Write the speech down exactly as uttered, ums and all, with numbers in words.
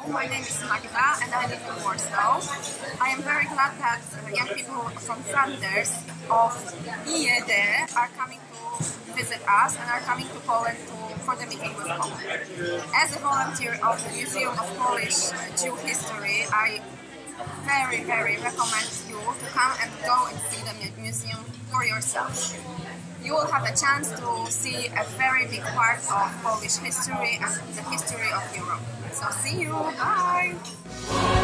my name is Magda and I live in Warsaw. I am very glad that young people from Flanders of I E D are coming to visit us and are coming to Poland to, for the meeting with Poland. As a volunteer of the Museum of Polish Jew History, I very, very recommend you to come and go and see the museum for yourself. You will have a chance to see a very big part of Polish history and the history of Europe. So see you, bye!